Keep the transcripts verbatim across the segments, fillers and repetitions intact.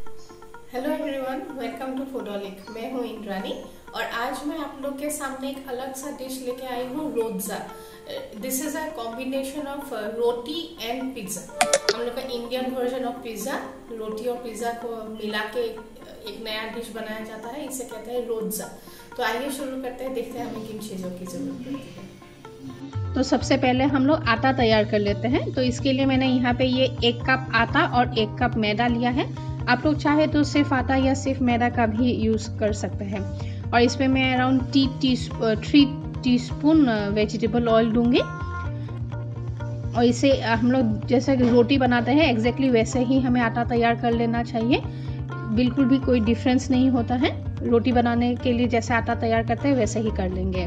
Hello everyone, welcome to Foodolic. मैं हूँ इंद्रानी और आज मैं आप लोग के सामने एक अलग सा डिश लेके आई हूँ, रोज़ा। This is a combination of roti and pizza. हम लोग का इंडियन वर्जन ऑफ पिज्ज़ा, रोटी और पिज्ज़ा को मिला के एक नया डिश बनाया जाता है, इसे कहते हैं रोज़ा। तो आइए शुरू करते हैं, देखते हैं हमें किन चीज़ों की जरूरत पड़ती है। तो सबसे पहले हम लोग आटा तैयार कर लेते हैं। तो इसके लिए मैंने यहाँ पे ये एक कप आटा और एक कप मैदा लिया है। आप लोग चाहे तो सिर्फ आटा या सिर्फ मैदा का भी यूज़ कर सकते हैं। और इसमें मैं अराउंड टी टी थ्री टीस्पून वेजिटेबल ऑयल दूंगी। और इसे हम लोग जैसे रोटी बनाते हैं एग्जैक्टली वैसे ही हमें आटा तैयार कर लेना चाहिए। बिल्कुल भी कोई डिफरेंस नहीं होता है। रोटी बनाने के लिए जैसे आटा तैयार करते हैं वैसे ही कर लेंगे।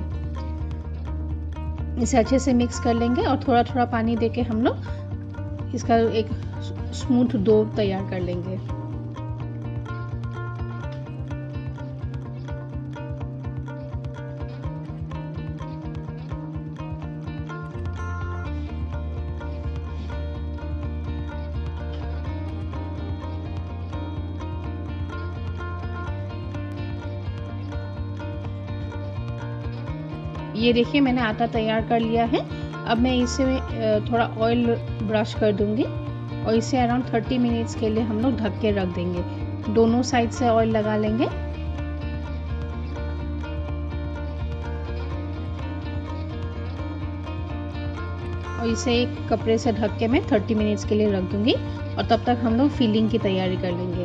इसे अच्छे से मिक्स कर लेंगे और थोड़ा थोड़ा पानी देके हम लोग इसका एक स्मूथ डो तैयार कर लेंगे। ये देखिए मैंने आटा तैयार कर लिया है। अब मैं इसे थोड़ा ऑयल ब्रश कर दूंगी और इसे अराउंड थर्टी मिनट्स के लिए हम लोग ढक के रख देंगे। दोनों साइड से ऑयल लगा लेंगे। और इसे एक कपड़े से ढक के मैं थर्टी मिनट्स के लिए रख दूंगी और तब तक हम लोग फिलिंग की तैयारी कर लेंगे।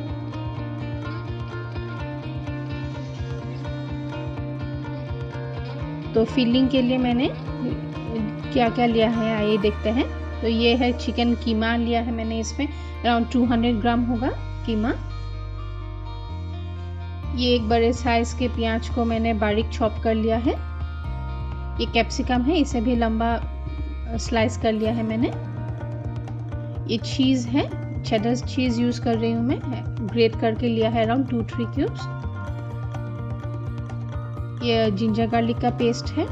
तो फिलिंग के लिए मैंने क्या क्या लिया है आइए देखते हैं। तो ये है चिकन कीमा लिया है मैंने, इसमें अराउंड टू हंड्रेड ग्राम होगा कीमा। ये एक बड़े साइज के प्याज को मैंने बारीक चॉप कर लिया है। ये कैप्सिकम है, इसे भी लंबा स्लाइस कर लिया है मैंने। ये चीज़ है, चेडर चीज़ यूज़ कर रही हूँ मैं, ग्रेट करके लिया है अराउंड टू थ्री क्यूब्स। ये जिंजर गार्लिक का पेस्ट है।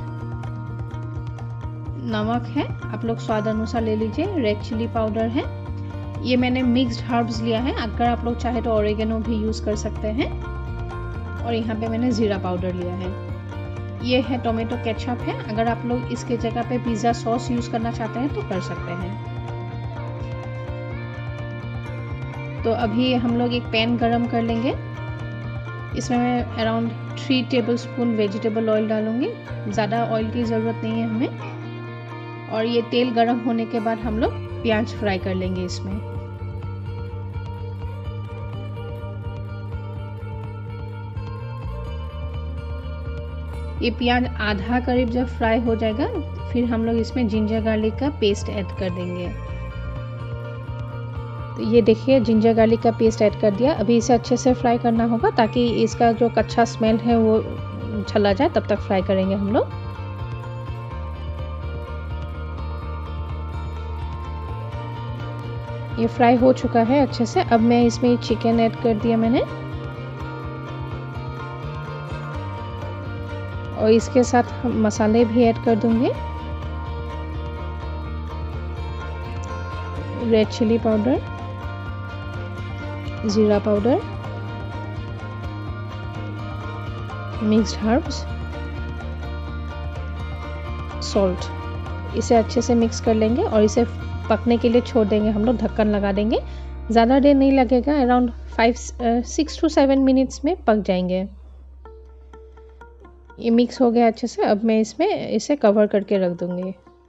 नमक है, आप लोग स्वाद अनुसार ले लीजिए। रेड चिली पाउडर है। ये मैंने मिक्स्ड हर्ब्स लिया है, अगर आप लोग चाहे तो ऑरिगेनो भी यूज़ कर सकते हैं। और यहाँ पे मैंने ज़ीरा पाउडर लिया है। ये है टोमेटो केचप है, अगर आप लोग इसके जगह पे पिज़्ज़ा सॉस यूज़ करना चाहते हैं तो कर सकते हैं। तो अभी हम लोग एक पैन गरम कर लेंगे। इसमें मैं around three tablespoon vegetable oil डालूंगी। ज़्यादा ऑयल की ज़रूरत नहीं है हमें। और ये तेल गरम होने के बाद हम लोग प्याज फ्राई कर लेंगे इसमें। ये प्याज आधा करीब जब फ्राई हो जाएगा फिर हम लोग इसमें जिंजर गार्लिक का पेस्ट ऐड कर देंगे। तो ये देखिए जिंजर गार्लिक का पेस्ट ऐड कर दिया। अभी इसे अच्छे से फ्राई करना होगा ताकि इसका जो कच्चा स्मेल है वो चला जाए, तब तक फ्राई करेंगे हम लोग। ये फ्राई हो चुका है अच्छे से। अब मैं इसमें चिकन ऐड कर दिया मैंने और इसके साथ मसाले भी ऐड कर दूंगी। रेड चिली पाउडर, ज़ीरा पाउडर, मिक्स्ड हर्ब्स, सॉल्ट। इसे अच्छे से मिक्स कर लेंगे और इसे पकने के लिए छोड़ देंगे हम लोग, ढक्कन लगा देंगे। ज़्यादा देर नहीं लगेगा, around five six to seven minutes में पक जाएंगे। ये मिक्स हो गया अच्छे से। अब मैं इसमें इसे कवर करके रख दूंगी।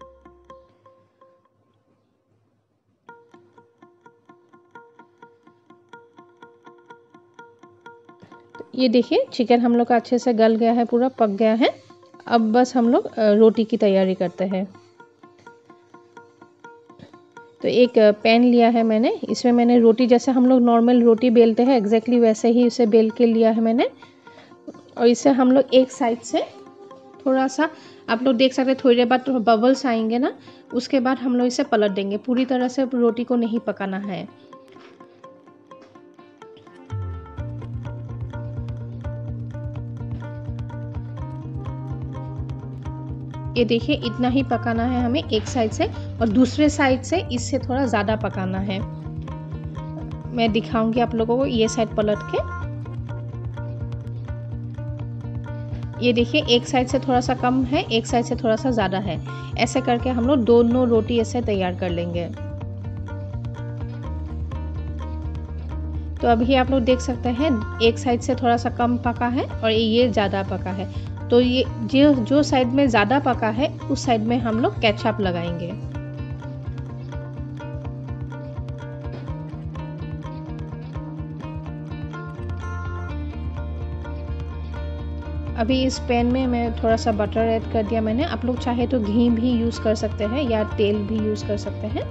ये देखिए चिकन हम लोग का अच्छे से गल गया है, पूरा पक गया है। अब बस हम लोग रोटी की तैयारी करते हैं। तो एक पैन लिया है मैंने, इसमें मैंने रोटी जैसे हम लोग नॉर्मल रोटी बेलते हैं एग्जैक्टली वैसे ही इसे बेल के लिया है मैंने। और इसे हम लोग एक साइड से थोड़ा सा, आप लोग देख सकते हैं थोड़ी देर बाद तो बबल्स आएंगे ना, उसके बाद हम लोग इसे पलट देंगे। पूरी तरह से रोटी को नहीं पकाना है। ये देखिए इतना ही पकाना है हमें एक साइड से, और दूसरे साइड से इससे थोड़ा ज़्यादा पकाना है। मैं दिखाऊंगी आप लोगों को ये साइड पलट के। ये देखिए एक साइड से थोड़ा सा कम है, एक साइड से थोड़ा सा ज़्यादा है। ऐसे करके हम लोग दोनों रोटी ऐसे तैयार कर लेंगे। तो अभी आप लोग देख सकते हैं एक साइड से थोड़ा सा कम पका है और ये ज़्यादा पका है। तो ये जो जो साइड में ज़्यादा पका है उस साइड में हम लोग केचप लगाएंगे। अभी इस पैन में मैं थोड़ा सा बटर ऐड कर दिया मैंने। आप लोग चाहे तो घी भी यूज़ कर सकते हैं या तेल भी यूज़ कर सकते हैं।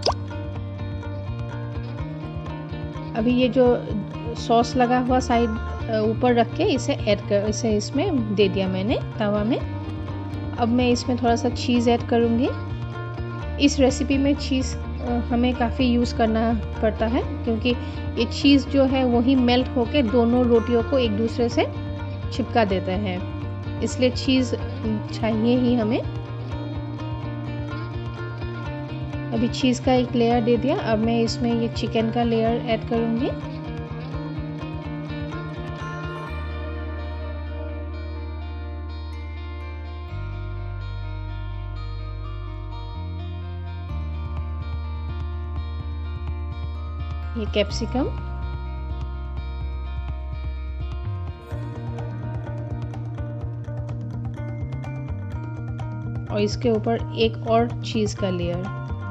अभी ये जो सॉस लगा हुआ साइड ऊपर रख के इसे ऐड कर इसे इसमें दे दिया मैंने तवा में। अब मैं इसमें थोड़ा सा चीज़ ऐड करूँगी। इस रेसिपी में चीज़ हमें काफ़ी यूज़ करना पड़ता है क्योंकि ये चीज़ जो है वही मेल्ट होके दोनों रोटियों को एक दूसरे से चिपका देता है, इसलिए चीज़ चाहिए ही हमें। अभी चीज़ का एक लेयर दे दिया। अब मैं इसमें ये चिकन का लेयर ऐड करूँगी। ये कैप्सिकम, और इसके ऊपर एक और चीज़ का लेयर।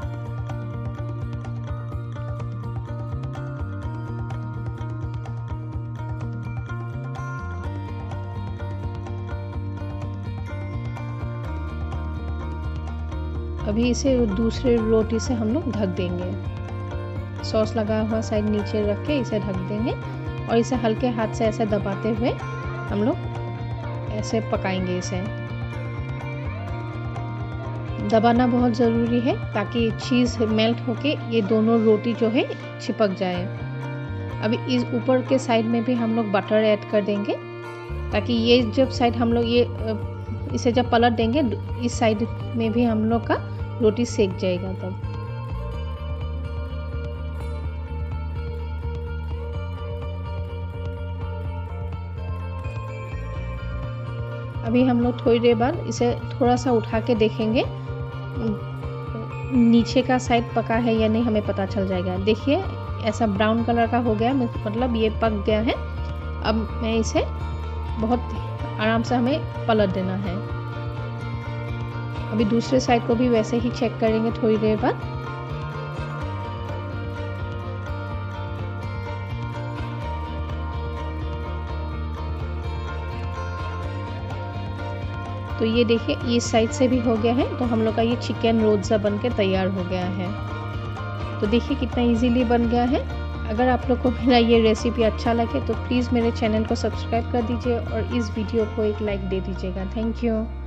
अभी इसे दूसरे रोटी से हम लोग ढक देंगे। सॉस लगा हुआ साइड नीचे रख के इसे ढक देंगे और इसे हल्के हाथ से ऐसे दबाते हुए हम लोग ऐसे पकाएंगे। इसे दबाना बहुत ज़रूरी है ताकि चीज़ मेल्ट होके ये दोनों रोटी जो है चिपक जाए। अभी इस ऊपर के साइड में भी हम लोग बटर ऐड कर देंगे ताकि ये जब साइड हम लोग ये इसे जब पलट देंगे इस साइड में भी हम लोग का रोटी सेक जाएगा तब। अभी हम लोग थोड़ी देर बाद इसे थोड़ा सा उठा के देखेंगे नीचे का साइड पका है या नहीं, हमें पता चल जाएगा। देखिए ऐसा ब्राउन कलर का हो गया, मतलब ये पक गया है। अब मैं इसे बहुत आराम से हमें पलट देना है। अभी दूसरे साइड को भी वैसे ही चेक करेंगे थोड़ी देर बाद। तो ये देखिए इस साइड से भी हो गया है। तो हम लोग का ये चिकन रोज़ा बन के तैयार हो गया है। तो देखिए कितना इजीली बन गया है। अगर आप लोग को मेरा ये रेसिपी अच्छा लगे तो प्लीज़ मेरे चैनल को सब्सक्राइब कर दीजिए और इस वीडियो को एक लाइक दे दीजिएगा। Thank you.